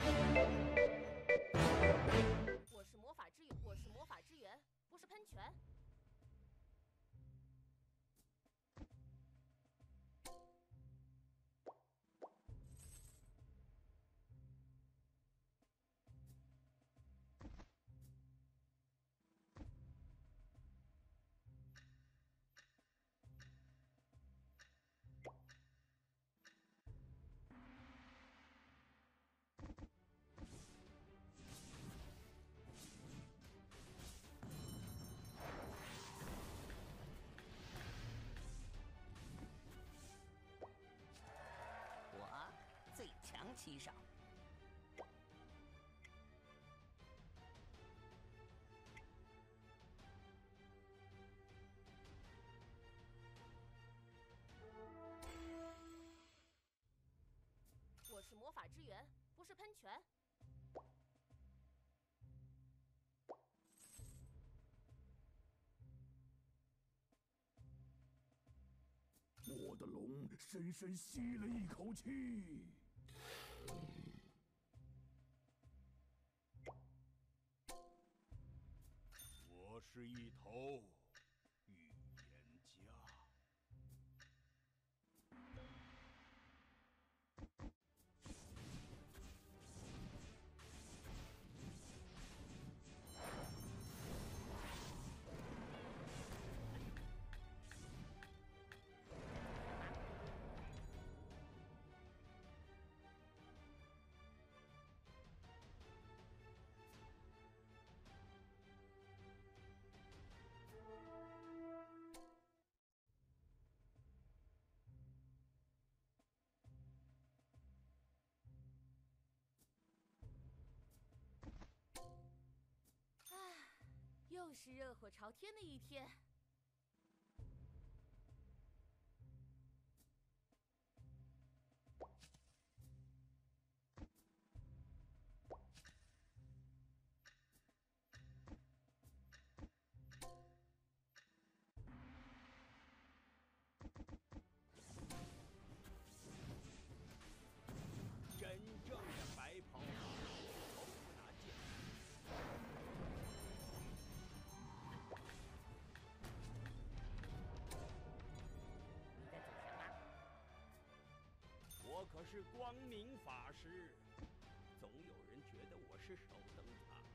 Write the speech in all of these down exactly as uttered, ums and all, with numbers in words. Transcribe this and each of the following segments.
我是魔法之源，我是魔法之源，不是喷泉。 最强七少。 我是魔法之源，不是喷泉。 我的龙深深吸了一口气。 我是一头预言家。 又是热火朝天的一天。 真正的白袍马从不拿剑。 你在做什么？ 我可是光明法师，总有人觉得我是手灯塔的。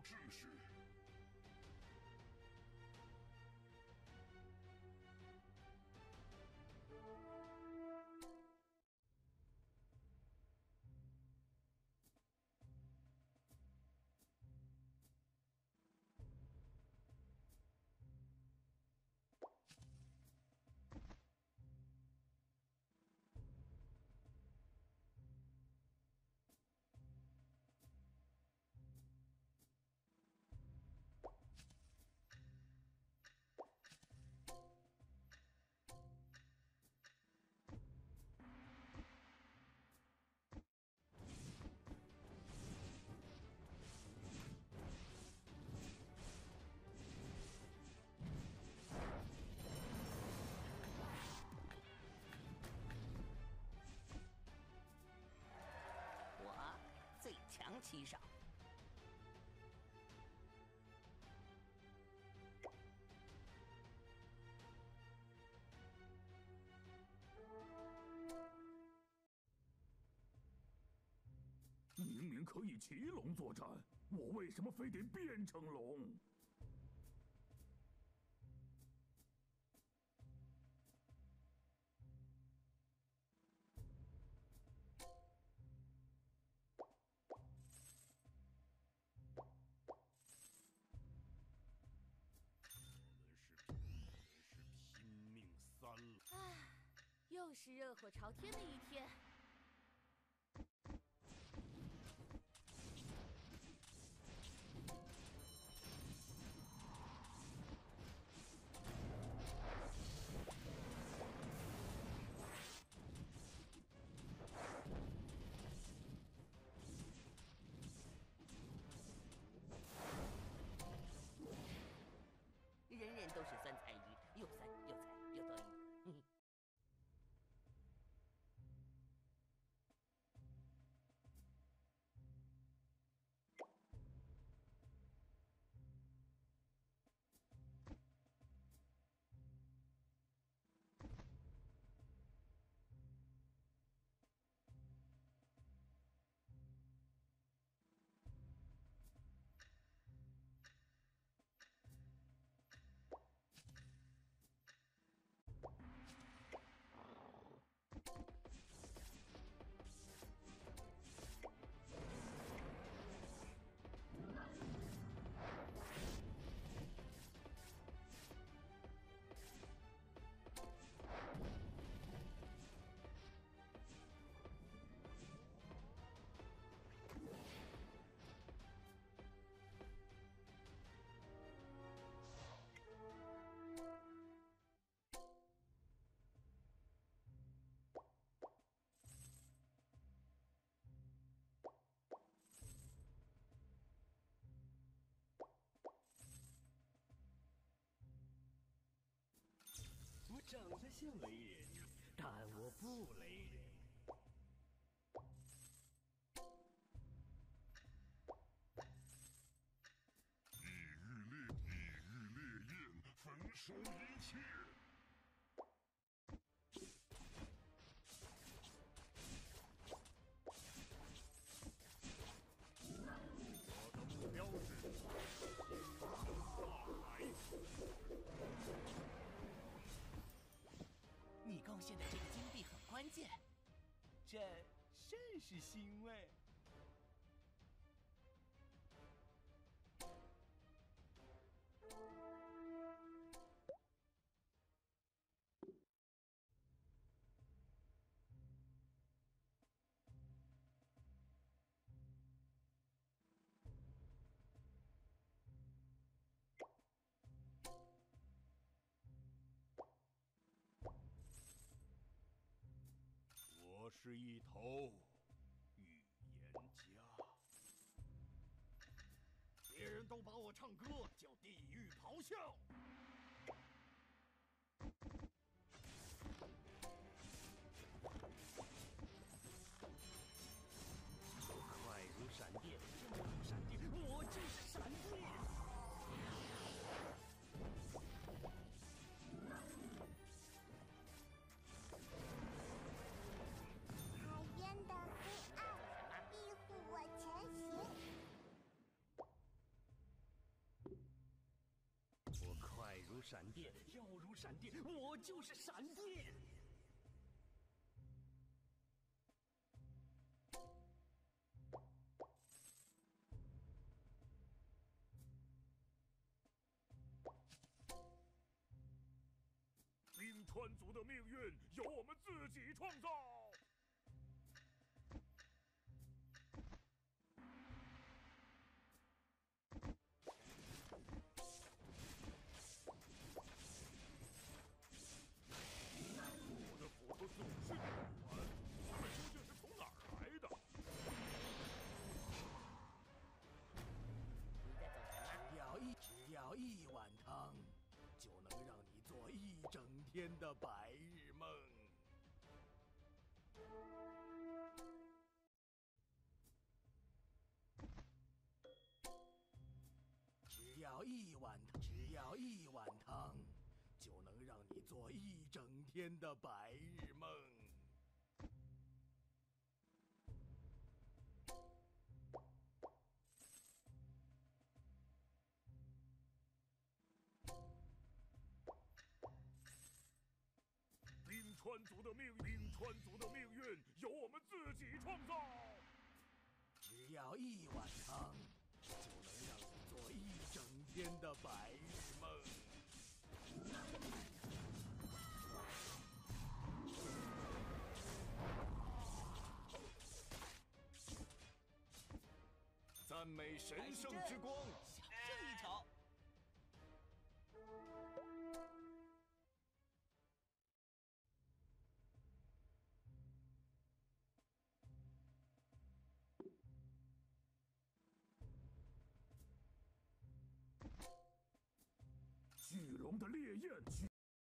秩序。 最强七少。 明明可以骑龙作战，我为什么非得变成龙？ 唉，又是热火朝天的一天。 人人都是酸菜鱼，又酸又菜又多余。嗯我长得像雷人，但我不雷人。 地狱烈，地狱烈焰，焚烧一切。 我的目标是大海。 你贡献的这个金币很关键， 朕甚是欣慰。我是一头预言家，别人都把我唱歌叫地狱咆哮。快如闪电，这么闪电，我就是闪电。 海边的黑暗庇护我前行。 闪电，要如闪电，我就是闪电。 冰川族的命运由我们自己创造。 我总是有完，他们究竟是从哪儿来的？ 你在走什么？ 只要一只要一碗汤，就能让你做一整天的白日梦。只要一碗，只要一碗汤，就能让你做一整天的白日梦。 冰川族的命，冰川族的命运由我们自己创造。 只要一碗汤，就能让你做一整天的白日梦。赞美神圣之光， 小这一瞅。 巨龙的烈焰，巨